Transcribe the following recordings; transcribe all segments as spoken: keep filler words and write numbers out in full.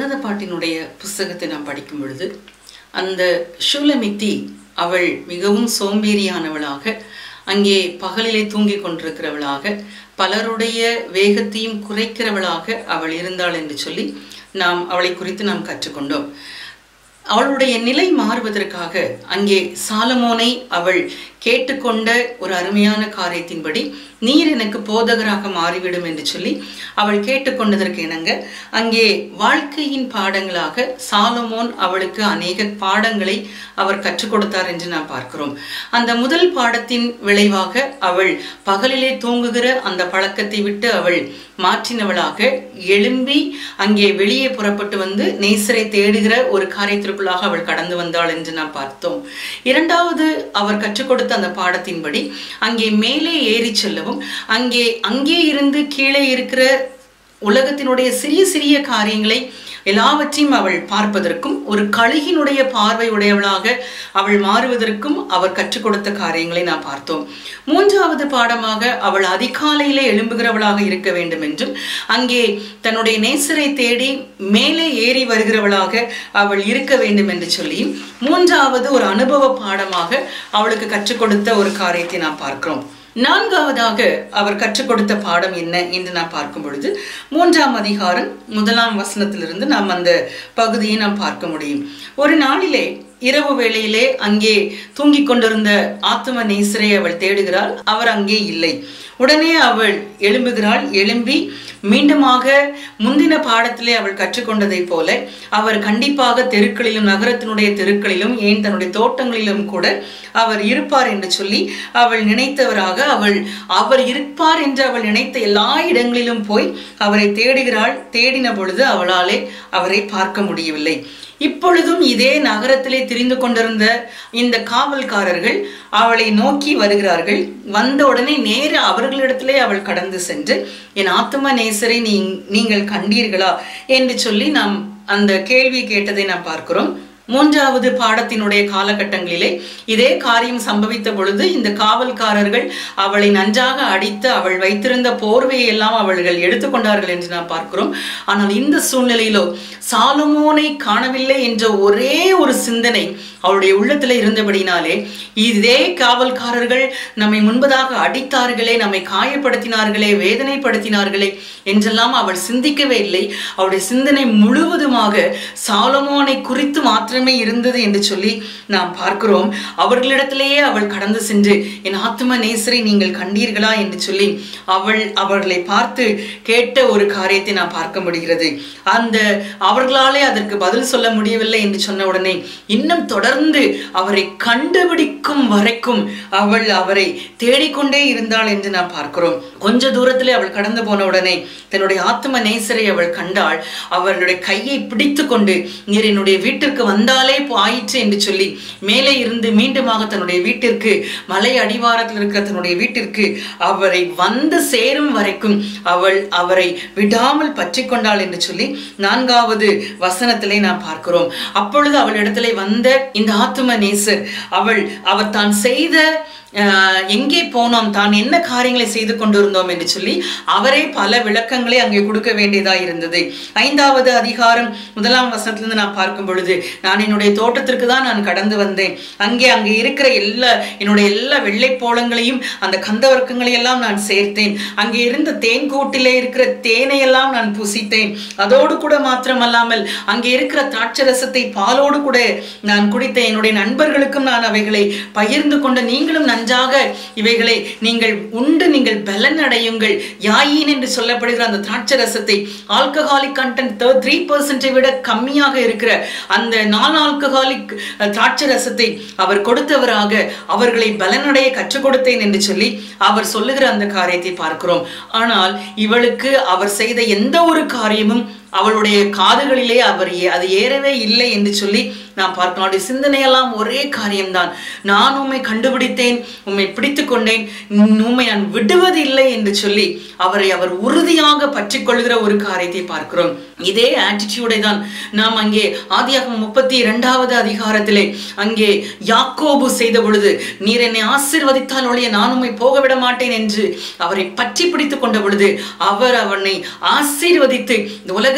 உன்னத பாட்டினுடைய புஸ்தகத்தை நாம் படிக்கும் பொழுது அந்த ஷூலமித்தி அவள் மிகவும் சோம்பேறியானவளாக, அங்கே பகலிலே தூங்கி கொண்டிருக்கிறவளாக, பலருடைய வேகத்தையும் குறைக்கிறவளாக அவள் இருந்தாள் என்று சொல்லி நாம் அவளை குறித்து நாம் கற்றுக்கொண்டோம். அவளுடைய நிலை மாறுவதற்காக அங்கே சாலமோனை அவள் கேட்டுக்கொண்ட ஒரு அருமையான காரியத்தின்படி நீர் எனக்கு போதகராக மாறிவிடும் என்று சொல்லி அவள் கேட்டுக்கொண்டதற்கு இணங்க அங்கே வாழ்க்கையின் பாடங்களாக சாலமோன் அவளுக்கு அநேக பாடங்களை அவர் கற்றுக் கொடுத்தார் என்று நாம் பார்க்கிறோம். அந்த முதல் பாடத்தின் விளைவாக அவள் பகலிலே தூங்குகிற அந்த பழக்கத்தை விட்டு அவள் மாற்றினவளாக எழும்பி அங்கே வெளியே புறப்பட்டு வந்து நேசரை தேடுகிற ஒரு காரியத்திற்குள்ளாக அவள் கடந்து வந்தாள் என்று நாம் பார்த்தோம். இரண்டாவது அவர் கற்றுக் கொடுத்த அந்த பாடத்தின்படி அங்கே மேலே ஏறி செல்லவும், அங்கே அங்கே இருந்து கீழே இருக்கிற உலகத்தினுடைய சிறிய சிறிய காரியங்களை எல்லாவற்றையும் அவள் பார்ப்பதற்கும் ஒரு கழுகினுடைய பார்வை உடையவளாக அவள் மாறுவதற்கும் அவர் கற்றுக் கொடுத்த காரியங்களை நாம் பார்த்தோம். மூன்றாவது பாடமாக அவள் அதிகாலையிலே எழும்புகிறவளாக இருக்க வேண்டும் என்றும், அங்கே தன்னுடைய நேசரை தேடி மேலே ஏறி வருகிறவளாக அவள் இருக்க வேண்டும் என்று சொல்லி மூன்றாவது ஒரு அனுபவ பாடமாக அவளுக்கு கற்றுக் கொடுத்த ஒரு காரியத்தை நாம் பார்க்கிறோம். நான்காவதாக அவர் கற்றுக் கொடுத்த பாடம் என்ன என்று நாம் பார்க்கும் பொழுது மூன்றாம் அதிகாரம் முதலாம் வசனத்திலிருந்து நாம் அந்த பகுதியை நாம் பார்க்க முடியும். ஒரு நாளிலே இரவு வேளையிலே அங்கே தூங்கிக் கொண்டிருந்த ஆத்தும நேசரை அவள் தேடுகிறாள். அவர் அங்கே இல்லை. உடனே அவள் எழும்புகிறாள். எழும்பி மீண்டுமாக முந்தின பாடத்திலே அவள் கற்றுக்கொண்டதை போல அவர் கண்டிப்பாக தெருக்களிலும் நகரத்தினுடைய தெருக்களிலும் ஏன் தன்னுடைய தோட்டங்களிலும் கூட அவர் இருப்பார் என்று சொல்லி அவள் நினைத்தவராக அவள் அவர் இருப்பார் என்று அவள் நினைத்த எல்லா இடங்களிலும் போய் அவரை தேடுகிறாள். தேடின பொழுது அவளாலே அவரை பார்க்க முடியவில்லை. இப்பொழுதும் இதே நகரத்திலே திரிந்து கொண்டிருந்த இந்த காவல்காரர்கள் அவளை நோக்கி வருகிறார்கள். வந்த உடனே நேர அவர்களிடத்திலே அவள் கடந்து சென்று, என் ஆத்தும நேசரை நீ நீங்கள் கண்டீர்களா என்று சொல்லி நாம் அந்த கேள்வி கேட்டதை நாம் பார்க்கிறோம். மூன்றாவது பாடத்தினுடைய காலகட்டங்களிலே இதே காரியம் சம்பவித்த பொழுது இந்த காவல்காரர்கள் அவளை நன்றாக அடித்து அவள் வைத்திருந்த போர்வையை எல்லாம் அவர்கள் எடுத்துக்கொண்டார்கள் என்று நாம் பார்க்கிறோம். ஆனால் இந்த சூழ்நிலையிலோ சாலமோனை காணவில்லை என்ற ஒரே ஒரு சிந்தனை அவளுடைய உள்ளத்துல இருந்தபடினாலே, இதே காவல்காரர்கள் நம்மை முன்பதாக அடித்தார்களே, நம்மை காயப்படுத்தினார்களே, வேதனைப்படுத்தினார்களே என்றெல்லாம் அவள் சிந்திக்கவே இல்லை. அவளுடைய சிந்தனை முழுவதுமாக சாலமோனை குறித்து மாத்திரமே இருந்தது என்று சொல்லி நாம் பார்க்கிறோம். அவர்களிடத்திலேயே அவள் கடந்து சென்று, என் ஆத்தும நேசரை நீங்கள் கண்டீர்களா என்று சொல்லி அவள் அவர்களை பார்த்து கேட்ட ஒரு காரியத்தை நாம் பார்க்க முடிகிறது. அந்த அவர்களாலே அதற்கு பதில் சொல்ல முடியவில்லை என்று சொன்ன உடனே இன்னும் தொடர்ந்து அவரை கண்டுபிடிக்கும் வரைக்கும் அவள் அவரை தேடிக்கொண்டே இருந்தாள் என்று நாம் பார்க்கிறோம். கொஞ்ச தூரத்திலே அவள் கடந்து போன உடனே தன்னுடைய ஆத்தும நேசரை அவள் கண்டாள். அவளுடைய கையை பிடித்து கொண்டு, நீர் என்னுடைய வீட்டிற்கு வந்தாலே ஆயிற்று என்று சொல்லி மேலே இருந்து மீண்டுமாக தன்னுடைய வீட்டிற்கு, மலை அடிவாரத்தில் இருக்கிற தன்னுடைய வீட்டிற்கு அவரை வந்து சேரும் வரைக்கும் அவள் அவரை விடாமல் பற்றி கொண்டாள் என்று சொல்லி நான்காவது வசனத்திலே நாம் பார்க்கிறோம். அப்பொழுது அவள் இடத்திலே வந்த இந்த ஆத்தும நேசர் அவள் அவர் தான் செய்த எங்கே போனோம், தான் என்ன காரியங்களை செய்து கொண்டிருந்தோம் என்று சொல்லி அவரே பல விளக்கங்களை அங்கே கொடுக்க வேண்டியதா இருந்தது. ஐந்தாவது அதிகாரம் முதலாம் வசனத்திலிருந்து நான் பார்க்கும் பொழுது, நான் என்னுடைய தோட்டத்திற்கு தான் நான் கடந்து வந்தேன். அங்கே அங்கே இருக்கிற எல்லா என்னுடைய எல்லா வெள்ளைப்போளங்களையும் அந்த கந்தவர்க்கங்களையெல்லாம் நான் சேர்த்தேன். அங்கே இருந்த தேன் கூட்டிலே இருக்கிற தேனையெல்லாம் நான் புசித்தேன். அதோடு கூட மாத்திரமல்லாமல் அங்கே இருக்கிற திராட்சரசத்தை பாலோடு கூட நான் குடித்தேன். என்னுடைய நண்பர்களுக்கும் நான் அவைகளை பகிர்ந்து கொண்ட, நீங்களும் நன்றாக இவைகளை நீங்கள் உண்டு நீங்கள் பலன் அடையுங்கள். யாயின் என்று சொல்லப்படுகிற அந்த திராட்சரசத்தை, ஆல்கஹாலிக் கண்டென்ட் த்ரீ பர்சன்டை விட கம்மியாக இருக்கிற அந்த நான் ஆல்கஹாலிக் திராட்சரசத்தை அவர் கொடுத்தவராக அவர்களை பலனடைய கற்றுக் கொடுத்தேன் என்று சொல்லி அவர் சொல்லுகிற அந்த காரியத்தை பார்க்கிறோம். ஆனால் இவளுக்கு அவர் செய்த எந்த ஒரு காரியமும் அவளுடைய காதுகளிலே அவர் அது ஏறவே இல்லை என்று சொல்லி நாம் பார்க்கலாம். அவருடைய சிந்தனையெல்லாம் ஒரே காரியம்தான், நான் உம்மை கண்டுபிடித்தேன், உம்மை பிடித்து கொண்டேன், உம்மை நான் விடுவது இல்லை என்று சொல்லி அவரை அவர் உறுதியாக பற்றி கொள்கிற ஒரு காரியத்தை பார்க்கிறோம். இதே ஆட்டிடியூடை தான் நாம் அங்கே ஆதியாகமம் முப்பத்தி இரண்டாவது அதிகாரத்திலே அங்கே யாக்கோபு செய்த பொழுது, நீர் என்னை ஆசீர்வதித்தால் ஒழிய நான் உம்மை போக விட மாட்டேன் என்று அவரை பற்றி பிடித்து கொண்ட பொழுது அவர் அவனை ஆசீர்வதித்து இந்த உலக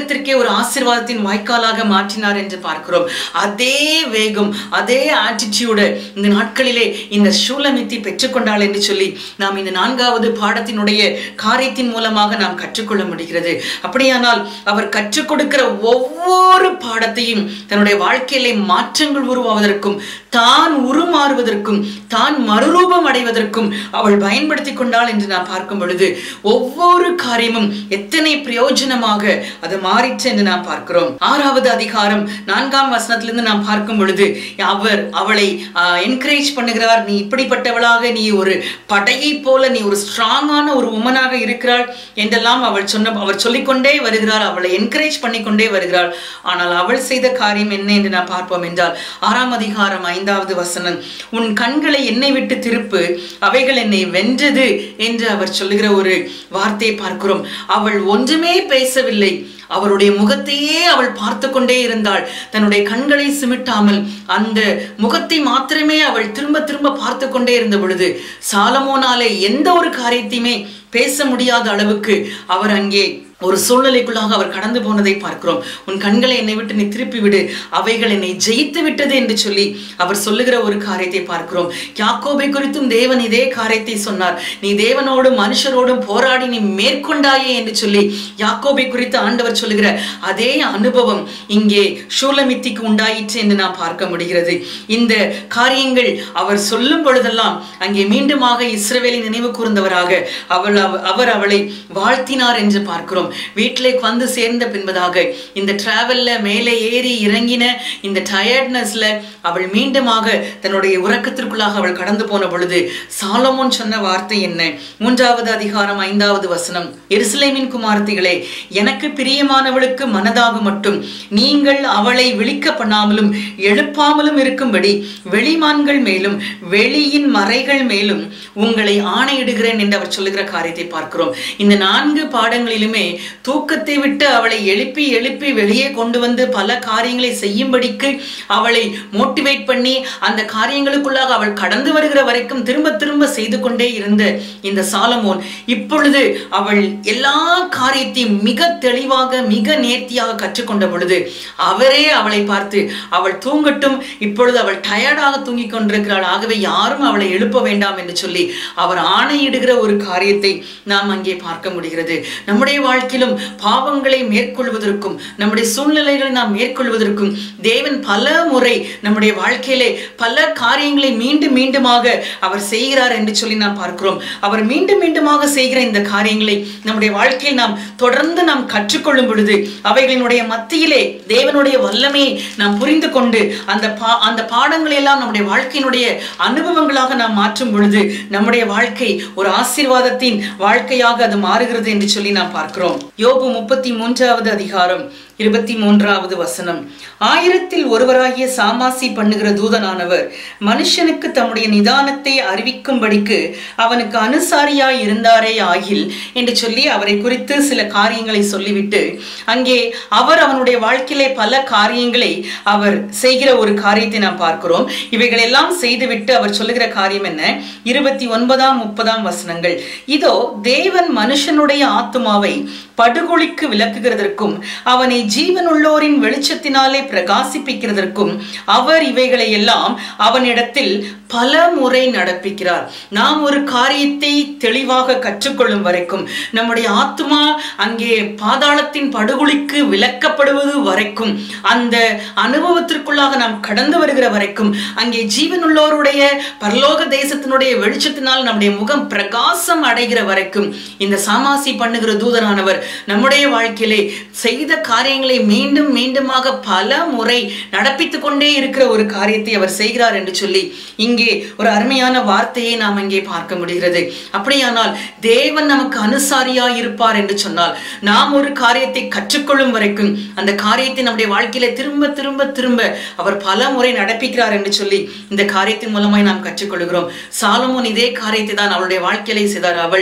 உலகத்திற்கே ஒரு ஆசீர்வாதத்தின் வாய்க்காலாக மாற்றினார் என்று பார்க்கிறோம். அதே வேகம், அதே ஆட்டிடியூடு இந்த நாட்களிலே இந்த சூலமித்தி பெற்றுக்கொண்டாள் என்று சொல்லி நாம் இந்த நான்காவது பாடத்தினுடைய காரியத்தின் மூலமாக நாம் கற்றுக்கொள்ள முடிகிறது. அப்படியானால் அவர் கற்றுக் கொடுக்கிற ஒவ்வொரு பாடத்தையும் தன்னுடைய வாழ்க்கையிலே மாற்றங்கள் உருவாவதற்கும், தான் உருமாறுவதற்கும், தான் மறுரூபம் அடைவதற்கும் அவள் பயன்படுத்தி கொண்டாள் என்று நாம் பார்க்கும் பொழுது ஒவ்வொரு காரியமும் எத்தனை பிரயோஜனமாக அது மாறிற்று என்று நாம் பார்க்கிறோம். ஆறாவது அதிகாரம் நான்காம் வசனத்திலிருந்து நாம் பார்க்கும் பொழுது அவர் அவளை என்கரேஜ் பண்ணுகிறார். நீ இப்படிப்பட்டவளாக, நீ ஒரு படையை போல, நீ ஒரு ஸ்ட்ராங்கான ஒரு உமனாக இருக்கிறாள் என்றெல்லாம் அவள் சொன்ன அவர் சொல்லிக்கொண்டே வருகிறார். அவளை என்கரேஜ் பண்ணிக்கொண்டே வருகிறாள். ஆனால் அவள் செய்த காரியம் என்ன என்று நாம் பார்ப்போம் என்றால் ஆறாம் அதிகாரம் ஐந்தாவது வசனம், உன் கண்களை என்னை விட்டு திருப்பு, அவைகள் என்னை வென்றது என்று அவர் சொல்லுகிற ஒரு வார்த்தையை பார்க்கிறோம். அவள் ஒன்றுமே பேசவில்லை, அவருடைய முகத்தையே அவள் பார்த்து கொண்டே இருந்தாள். தன்னுடைய கண்களை சிமிட்டாமல் அந்த முகத்தை மாத்திரமே அவள் திரும்ப திரும்ப பார்த்து கொண்டே இருந்த பொழுது சாலமோனாலே எந்த ஒரு காரியத்தையுமே பேச முடியாத அளவுக்கு அவர் அங்கே ஒரு சூழ்நிலைக்குள்ளாக அவர் கடந்து போனதை பார்க்கிறோம். உன் கண்களை என்னை விட்டு நீ திருப்பி விடு, அவைகள் என்னை ஜெயித்து விட்டது என்று சொல்லி அவர் சொல்லுகிற ஒரு காரியத்தை பார்க்கிறோம். யாக்கோபை குறித்தும் தேவன் இதே காரியத்தை சொன்னார். நீ தேவனோடும் மனுஷரோடும் போராடி நீ மேற்கொண்டாயே என்று சொல்லி யாக்கோபை குறித்து ஆண்டவர் சொல்லுகிற அதே அனுபவம் இங்கே சூலமித்திக்கு உண்டாயிற்று என்று நாம் பார்க்க முடிகிறது. இந்த காரியங்கள் அவர் சொல்லும் பொழுதெல்லாம் அங்கே மீண்டுமாக இஸ்ரவேலை நினைவு கூர்ந்தவராக அவள் அவர் அவளை வாழ்த்தினார் என்று பார்க்கிறோம். வீட்டிலே வந்து சேர்ந்த பின்பதாக இந்த டிராவல்ல மேலே ஏறி இறங்கின இந்த டயர்ட்னஸ்ல அவள் மீண்டுமாக தன்னுடைய உறக்கத்திற்குள்ளாக அவள் கடந்து போன பொழுது சாலமோன் சொன்ன வார்த்தை என்ன? மூன்றாவது அதிகாரம் ஐந்தாவது வசனம், எருசலேமின் குமாரத்திகளே, எனக்கு பிரியமானவளுக்கு மனதாக மட்டும் நீங்கள் அவளை விழிக்க பண்ணாமலும் எழுப்பாமலும் இருக்கும்படி வெளிமான்கள் மேலும் வெளியின் மறைகள் மேலும் உங்களை ஆணையிடுகிறேன் என்று அவர் சொல்லுகிற காரியத்தை பார்க்கிறோம். இந்த நான்கு பாடங்களிலுமே தூக்கத்தை விட்டு அவளை எழுப்பி எழுப்பி வெளியே கொண்டு வந்து பல காரியங்களை செய்யும்படிக்கு அவளை மோட்டிவேட் பண்ணி அந்த காரியங்களுக்குள்ளாக அவள் கடந்து வருகிற வரைக்கும் திரும்ப திரும்ப செய்து கொண்டே இருந்த இந்த சாலமோன் இப்பொழுது அவள் எல்லா காரியத்தையும் மிக தெளிவாக மிக நேர்த்தியாக கற்றுக்கொண்ட பொழுது அவரே அவளை பார்த்து அவள் தூங்கட்டும், இப்பொழுது அவள் டயர்டாக தூங்கிக் கொண்டிருக்கிறாள், ஆகவே யாரும் அவளை எழுப்ப வேண்டாம் என்று சொல்லி அவர் ஆணையிடுகிற ஒரு காரியத்தை நாம் அங்கே பார்க்க முடிகிறது. நம்முடைய வாழ்க்கையிலும் பாவங்களை மேற்கொள்வதற்கும் நம்முடைய சூழ்நிலைகளை நாம் மேற்கொள்வதற்கும் தேவன் பல முறை நம்முடைய வாழ்க்கையிலே பல காரியங்களை மீண்டும் மீண்டுமாக அவர் செய்கிறார் என்று சொல்லி நாம் பார்க்கிறோம். அவர் மீண்டும் மீண்டுமாக செய்கிற இந்த காரியங்களை நம்முடைய வாழ்க்கையில் நாம் தொடர்ந்து நாம் கற்றுக்கொள்ளும் பொழுது அவைகளினுடைய மத்தியிலே தேவனுடைய வல்லமையை நாம் புரிந்து கொண்டு அந்த பா அந்த பாடங்களை எல்லாம் நம்முடைய வாழ்க்கையினுடைய அனுபவங்களாக நாம் மாற்றும் பொழுது நம்முடைய வாழ்க்கை ஒரு ஆசீர்வாதத்தின் வாழ்க்கையாக அது மாறுகிறது என்று சொல்லி நாம் பார்க்கிறோம். யோபு முப்பத்தி மூன்றாவது அதிகாரம் இருபத்தி மூன்றாவது வசனம், ஆயிரத்தில் ஒருவராகிய சாமாசி பண்ணுகிற தூதனானவர் மனுஷனுக்கு தம்முடைய நிதானத்தை அறிவிக்கும்படிக்கு அவனுக்கு அனுசாரியாய் இருந்தாரே ஆகில் என்று சொல்லி அவரை குறித்து சில காரியங்களை சொல்லிவிட்டு அங்கே அவர் அவனுடைய வாழ்க்கையிலே பல காரியங்களை அவர் செய்கிற ஒரு காரியத்தை நாம் பார்க்கிறோம். இவைகள் எல்லாம் செய்துவிட்டு அவர் சொல்லுகிற காரியம் என்ன? இருபத்தி ஒன்பதாம் முப்பதாம் வசனங்கள், இதோ தேவன் மனுஷனுடைய ஆத்துமாவை படுகொலிக்கு விலக்குகிறதற்கும் அவனை ஜீவனுள்ளோரின் வெளிச்சத்தினாலே பிரகாசிப்பிக்கிறதற்கும் அவர் இவைகளை எல்லாம் அவனிடத்தில் பல முறை நடப்பிக்கிறார். நாம் ஒரு காரியத்தை தெளிவாக கற்றுக்கொள்ளும் வரைக்கும் நம்முடைய ஆத்துமா அங்கே பாதாளத்தின் படுகொலிக்கு விலக்கப்படுவது வரைக்கும் அந்த அனுபவத்திற்குள்ளாக நாம் கடந்து வருகிற வரைக்கும் அங்கே ஜீவனுள்ளோருடைய பரலோக தேசத்தினுடைய வெளிச்சத்தினால் நம்முடைய முகம் பிரகாசம் அடைகிற வரைக்கும் இந்த சாமாசி பண்ணுகிற தூதனானவர் நம்முடைய வாழ்க்கையிலே செய்த காரியங்களை மீண்டும் மீண்டுமாக பல முறை நடப்பித்துக் கொண்டே இருக்கிற ஒரு காரியத்தை அவர் செய்கிறார் என்று சொல்லி இங்கே ஒரு அருமையான வார்த்தையை நாம் இங்கே பார்க்க முடிகிறது. அப்படியானால் தேவன் நமக்கு அனுசாரியாய் இருப்பார் என்று சொன்னால் நாம் ஒரு காரியத்தை கற்றுக்கொள்ளும் வரைக்கும் அந்த காரியத்தை நம்முடைய வாழ்க்கையில திரும்ப திரும்ப திரும்ப அவர் பல முறை நடப்பிக்கிறார் என்று சொல்லி இந்த காரியத்தின் மூலமாய் நாம் கற்றுக்கொள்கிறோம். சாலமோன் இதே காரியத்தை தான் அவளுடைய வாழ்க்கையிலே செய்தார். அவள்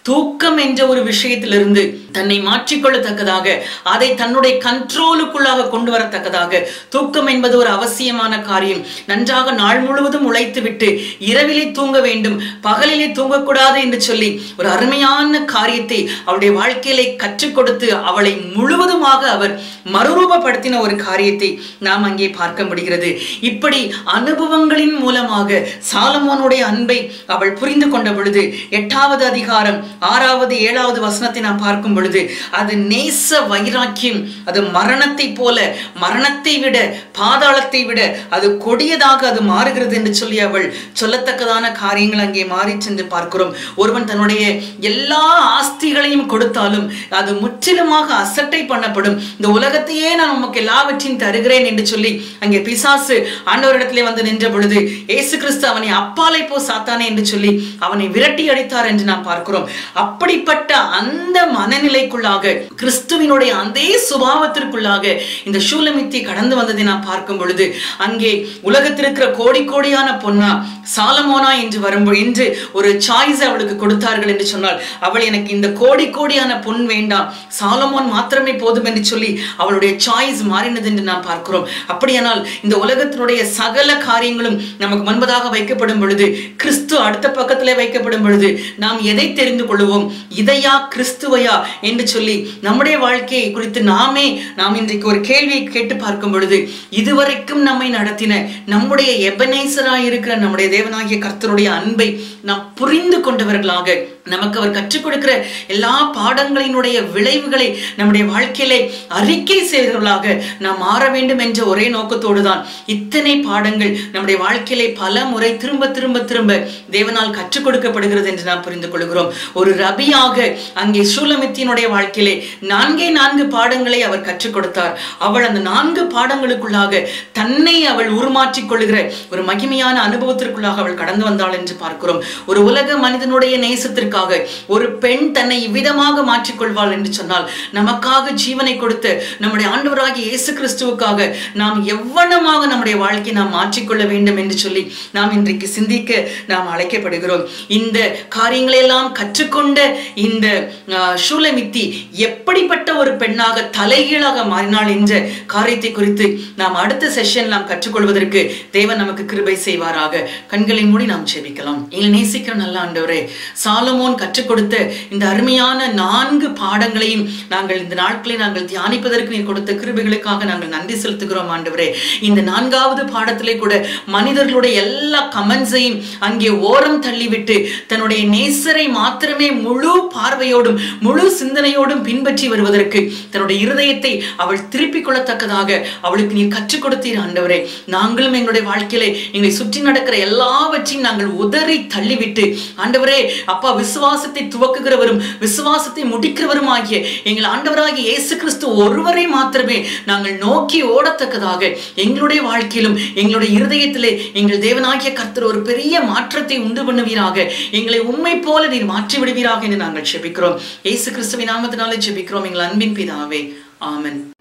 தூக்கம் என்ற ஒரு விஷயத்திலிருந்து தன்னை மாற்றிக்கொள்ளத்தக்கதாக, அதை தன்னுடைய கண்ட்ரோலுக்குள்ளாக கொண்டு வரத்தக்கதாக, தூக்கம் என்பது ஒரு அவசியமான காரியம். நன்றாக நாள் முழுவதும் உழைத்து விட்டு இரவிலே தூங்க வேண்டும், பகலிலே தூங்கக்கூடாது என்று சொல்லி ஒரு அருமையான காரியத்தை அவளுடைய வாழ்க்கையிலே கற்றுக் கொடுத்து அவளை முழுவதுமாக அவர் மறுரூபப்படுத்தின ஒரு காரியத்தை நாம் அங்கே பார்க்க முடிகிறது. இப்படி அனுபவங்களின் மூலமாக சாலமோனுடைய அன்பை அவள் புரிந்து கொண்ட பொழுது, எட்டாவது அதிகாரம் ஆறாவது ஏழாவது வசனத்தை நாம் பார்க்கும் பொழுது, அது நேச வைராக்கியம், அது மரணத்தை போல, மரணத்தை விட பாதாளத்தை விட அது கொடியதாக அது மாறுகிறது என்று சொல்லி அவள் சொல்லத்தக்கதான காரியங்கள் அங்கே மாறி சென்று பார்க்கிறோம். ஒருவன் தன்னுடைய எல்லா ஆஸ்திகளையும் கொடுத்தாலும் அது முற்றிலுமாக அசட்டை பண்ணப்படும். இந்த உலகத்தையே நான் உமக்கு எல்லாவற்றையும் தருகிறேன் என்று சொல்லி அங்கே பிசாசு ஆண்டவரிடத்திலே வந்து நின்ற பொழுது இயேசு கிறிஸ்து அவனை அப்பாலை போ சாத்தானே என்று சொல்லி அவனை விரட்டி அடித்தார் என்று நாம் பார்க்கிறோம். அப்படிப்பட்ட அந்த மனநிலைக்குள்ளாக, கிறிஸ்துவினுடைய அதே சுபாவத்திற்குள்ளாக இந்த சூலமித்தி கடந்து வந்ததை நாம் பார்க்கும் பொழுது, அங்கே உலகத்திற்கிற கோடி கோடியான பொன்னா சாலமோனா என்று வரும்போது என்று ஒரு சாய்ஸ் அவளுக்கு கொடுத்தார்கள் என்று சொன்னால், அவள் எனக்கு இந்த கோடி கோடியான பொன் வேண்டாம், சாலமோன் மாத்திரமே போதும் என்று சொல்லி அவளுடைய சாய்ஸ் மாறினது என்று நாம் பார்க்கிறோம். அப்படியானால் இந்த உலகத்தினுடைய சகல காரியங்களும் நமக்கு முன்பதாக வைக்கப்படும் பொழுது, கிறிஸ்து அடுத்த பக்கத்திலே வைக்கப்படும் பொழுது நாம் எதை தெரிந்து கொள்வோம்? இதையா கிறிஸ்துவையா என்று சொல்லி நம்முடைய வாழ்க்கையை குறித்து நாமே நாம் இன்றைக்கு ஒரு கேள்வியை கேட்டு பார்க்கும் பொழுது, இதுவரைக்கும் நம்மை நடத்தின நம்முடைய எபனேசராய் இருக்கிற நம்முடைய தேவனாகிய கர்த்தருடைய அன்பை நாம் புரிந்து கொண்டவர்களாக, நமக்கு அவர் கற்றுக் கொடுக்கிற எல்லா பாடங்களினுடைய விளைவுகளை நம்முடைய வாழ்க்கையிலே அறிக்கை செய்தவர்களாக நாம் மாற வேண்டும் என்ற ஒரே நோக்கத்தோடு தான் இத்தனை பாடங்கள் நம்முடைய வாழ்க்கையிலே பல முறை திரும்ப திரும்ப திரும்ப தேவனால் கற்றுக் கொடுக்கப்படுகிறது என்று நாம் புரிந்து கொள்கிறோம். ஒரு ரபியாக அங்கே சூலமித்தியினுடைய வாழ்க்கையிலே நான்கே நான்கு பாடங்களை அவர் கற்றுக் கொடுத்தார். அவள் அந்த நான்கு பாடங்களுக்குள்ளாக தன்னை அவள் உருமாற்றிக் கொள்கிற ஒரு மகிமையான அனுபவத்திற்குள்ளாக அவள் கடந்து வந்தாள் என்று பார்க்கிறோம். ஒரு உலக மனிதனுடைய நேசத்திற்கு ஒரு பெண் தன்னை இவ்விதமாக மாற்றிக்கொள்வாள் என்று சொன்னால், நமக்காக ஜீவனை கொடுத்து நம்முடைய ஆண்டவராகிய இயேசு கிறிஸ்துவுக்காக நாம் எவ்வளமாக நம்முடைய வாழ்க்கையை நாம் மாற்றிக்கொள்ள வேண்டும் என்று சொல்லி நாம் இன்றைக்கு சிந்திக்க நாம் அழைக்கப்படுகிறோம். இந்த காரியங்களை எல்லாம் கற்றுக்கொண்ட இந்த சூலமித்தி எப்படிப்பட்ட ஒரு பெண்ணாக தலைகீழாக மாறினாள் என்ற காரியத்தை குறித்து நாம் அடுத்த செஷன் நாம் கற்றுக்கொள்வதற்கு தேவன் நமக்கு கிருபை செய்வாராக. கண்களை மூடி நாம் ஜெபிக்கலாம். எங்களை நேசிக்கிற நல்ல ஆண்டவரே, சாலமோன் கற்றுக் கொடுத்த இந்த அருமையான நான்கு பாடங்களையும் நாங்கள் இந்த நாட்களை நாங்கள் தியானிப்பதற்கு நீர் கொடுத்த கிருபைகளுக்காக நாங்கள் நன்றி செலுத்துகிறோம் ஆண்டவரே. இந்த நான்காவது பாடத்திலே கூட மனிதர்களுடைய எல்லா கமெண்ட்ஸையும் அங்கே ஓரம் தள்ளிவிட்டு தன்னுடைய நேசரை மாத்திரமே முழு பார்வையோடும் முழு சிந்தனையோடும் பின்பற்றி வருவதற்கு தன்னுடைய இருதயத்தை அவள் திருப்பிக் கொள்ளத்தக்கதாக அவளுக்கு நீர் கற்றுக் கொடுத்தீர் ஆண்டவரே. நாங்களும் எங்களுடைய வாழ்க்கையிலே எங்களை சுற்றி நடக்கிற எல்லாவற்றையும் நாங்கள் உதறி தள்ளிவிட்டு ஆண்டவரே அப்பா, விசுவாசத்தை துவக்குகிறவரும் விசுவாசத்தை முடிக்கிறவரும் ஆகிய எங்கள் ஆண்டவராகிய இயேசு கிறிஸ்து ஒருவரை மாத்திரமே நாங்கள் நோக்கி ஓடத்தக்கதாக எங்களுடைய வாழ்க்கையிலும் எங்களுடைய இருதயத்திலே எங்கள் தேவனாகிய கர்த்தர் ஒரு பெரிய மாற்றத்தை உண்டு பண்ணுவீராக, எங்களை உண்மை போல நீர் மாற்றி விடுவீராக என்று நாங்கள் ஜெபிக்கிறோம். இயேசு கிறிஸ்துவின் நாமத்தினாலே ஜெபிக்கிறோம் எங்கள் அன்பின் பிதாவே, ஆமென்.